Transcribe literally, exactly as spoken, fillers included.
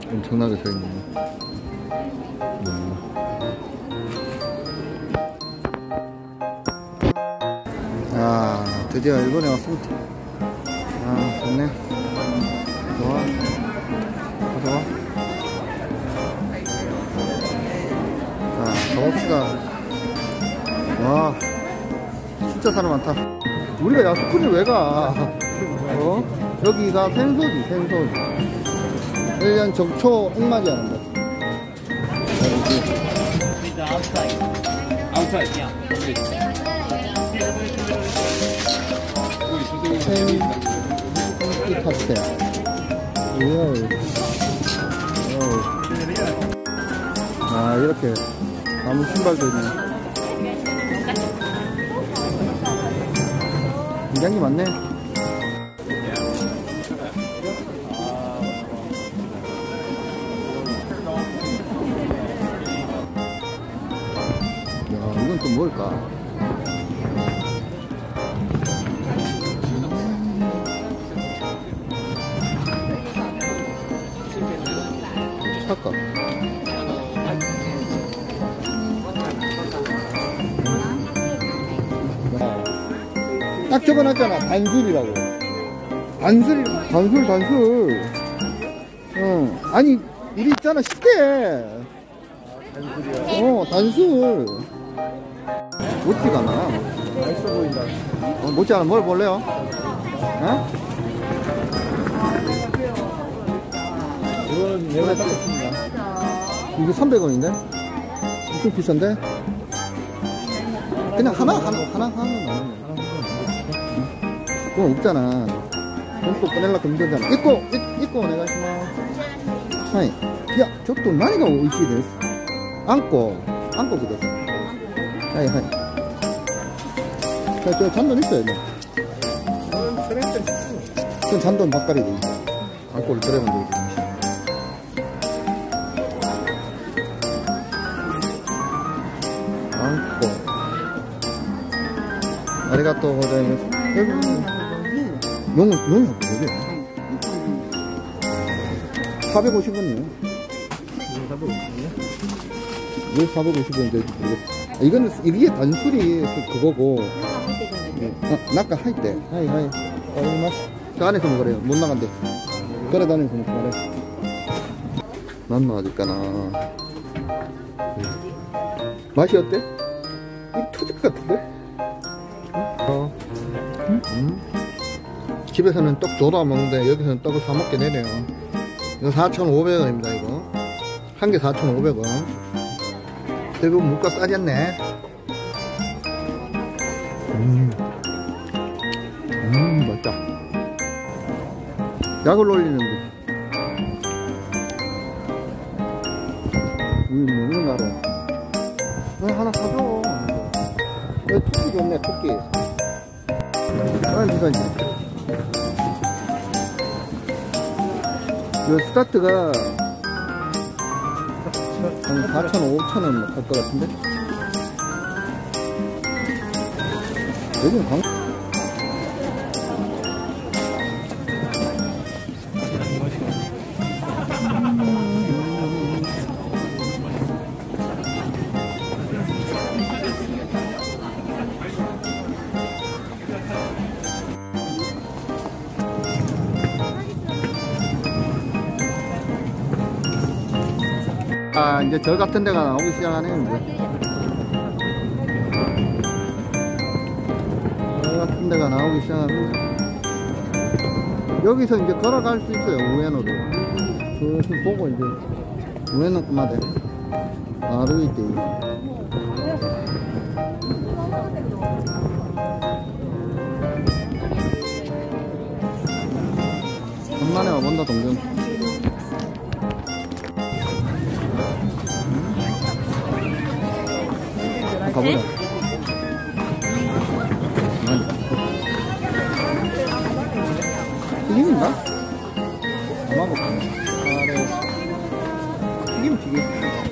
엄청나게 서 있네. 네. 아, 드디어 일본에 왔습니다. 아, 좋네. 좋아. 좋아. 자, 가봅시다. 와, 진짜 사람 많다. 우리가 야스쿠니 왜 가? 어? 여기가 생소지, 생소지. 일 년 정초 옥맞이 하는 거. 이 카페. 아, 이렇게 나무 신발도 있네. 굉장히 많네. 야, 이건 또 뭘까? 살까? 딱 적어놨잖아. 단술이라고. 단술, 단술, 단술. 어, 아니, 우리 있잖아. 쉽게. 어, 단술. 못지가 않아. 맛있어 보인다. 어, 못지 않아. 뭘 볼래요? 어? 이거는 내가 샀습니다. 이거 삼백 원인데? 엄청 비싼데? 그냥 하나, 하나, 하나, 하나 나오네. 그건 없잖아. 그럼 또 꺼내려고 힘들잖아. 입고, 입, 입고, 내가 심어. 하이. 야, 저또 나이가 오이시 데스. 안고, 안고 그랬어. 하이, 하이. 자, 저 잔돈 있어요, 뭐. 그건 잔돈 바꿔리고. 안고를 들어면 되지. 안고. 아리가또 고자이마스. 용, 용이 없고, 여기. 사백오십 원이에요. 왜 사백오십 원인지 모르겠어. 이거는, 이게 단술이 그거고. 아, 낙가 할 때. 하이, 하이. 아리마스. 저 안에서 먹으래요. 못 나간대. 그래 다니면서 먹고 말해. 난 어딜까나. 맛이 어때? 이 터질 것 같은데? 어. 응? 응? 집에서는 떡 줘도 안 먹는데 여기서는 떡을 사 먹게 되네요. 이거 사천오백 원입니다. 이거 한 개 사천오백 원. 대부분 물가 싸졌네. 음, 음 맛있다. 약을 올리는데 음, 먹는 거 알아. 왜 하나 사줘. 왜 토끼 좋네, 토끼. 아, 비싸지. 이 스타트가 한 사천 원, 오천 원 할 것 같은데? 여기는 강 아, 이제 저 같은 데가 나오기 시작하네요. 이제. 저 같은 데가 나오기 시작합니다. 여기서 이제 걸어갈 수 있어요. 우에노로. 그것을 보고 이제 우에노까마데 나루이테. 간만에 와본다, 동전. 가보자. 튀김인가? 아마 먹네. 튀김, 튀김.